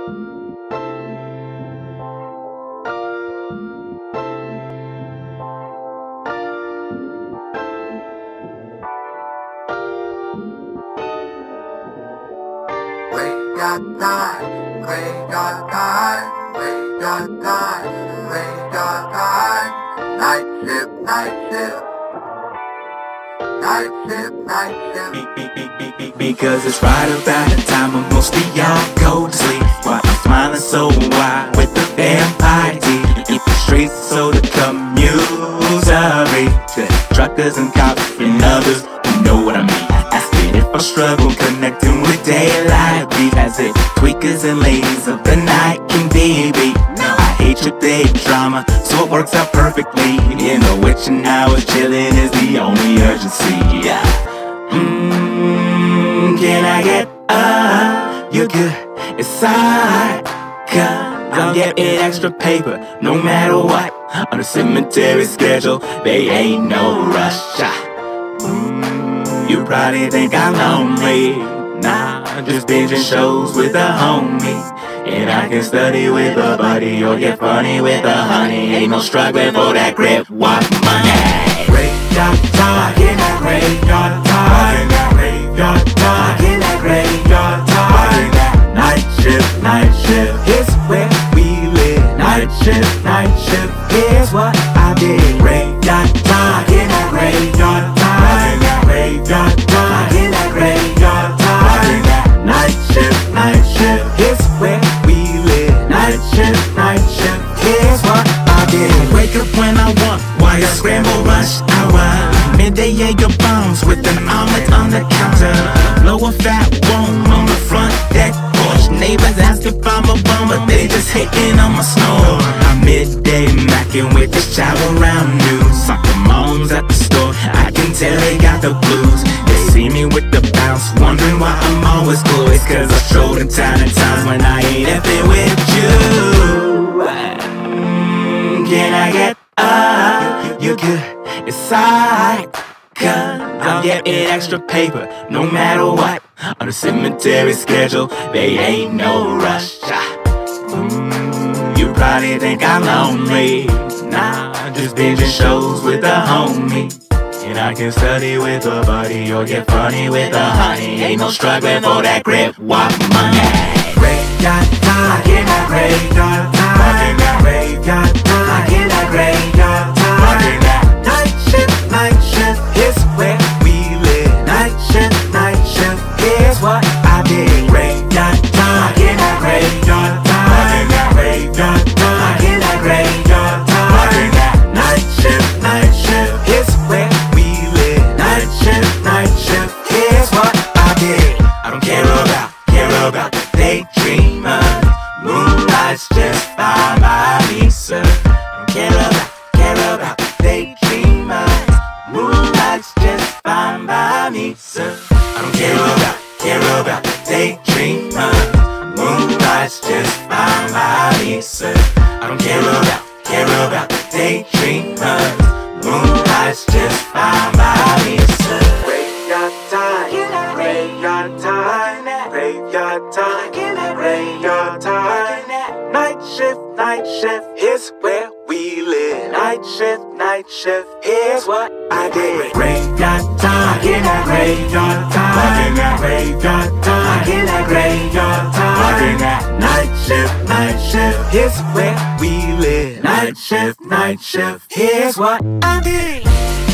Night shift, night shift. Night shift, night shift. Because it's right about the time when most of y'all go to sleep, while I'm smiling so wide with the vampire teeth. Eat the streets so the commutes are reached. Truckers and cops and others who know what I mean. Asking if I struggle connecting with daylight beat, as if tweakers and ladies of the night can be beat. I hate your big drama, so it works out perfectly. You know, witching hours chilling is the only urgency. Yeah. Can I get you're good, it's alright, 'cause I'm getting extra paper no matter what. On a cemetery schedule, they ain't no rush. You probably think I'm lonely. Nah, just binging shows with a homie. And I can study with a buddy or get funny with a honey. Ain't no struggling for that grip, what money. Graveyard time, in that graveyard time, in that graveyard time, in that graveyard time, in that night shift is where we live. Night shift is what I did. Graveyard time, in that graveyard time, in that graveyard time, in that graveyard time, in that night shift is where we live. Night shift is what I did. Wake up when I want, while I scramble rush hour. Midday Jaeger bombs with an omelet on the counter. Blow a fat one on the front deck porch. Neighbors ask if I'm a bum, but they just hating on my snore. I'm midday macking with the shower around noon. Soccer moms at the store, I can tell they got the blues. They see me with the bounce, wondering why I'm always cool. It's 'cause I strolled in town at times when I ain't effing with you. Can I get you're good, it's alright, 'cause I'm getting extra paper no matter what. On a cemetery schedule, they ain't no rush. You probably think I'm lonely. Nah, just binging shows with a homie. And I can study with a buddy or get funny with a honey. Ain't no struggling for that grip, what money. Graveyard time, in that graveyard time, in that graveyard time, in that graveyard time, in that night shift is where we live. Night shift is what I did. Graveyard time, in that graveyard time, in that graveyard time, in that graveyard time, in that night shift is where we live. Night shift is what I did. I don't care about the daydreamers. Moonlight's just fine by me, sir. I don't care about the daydreamers. Moonlight's just fine by me, sir. I don't care about the daydreamers. Moonlight's just fine by me, sir. I don't care about the daydreamers. Moonlight's just fine by me, sir. Graveyard time, graveyard time, graveyard time, graveyard time. Night shift is where we live. Night shift is what I did. Graveyard time, in that graveyard time, in that graveyard time, in that graveyard time, in that night shift is where we live. Night shift is what I did.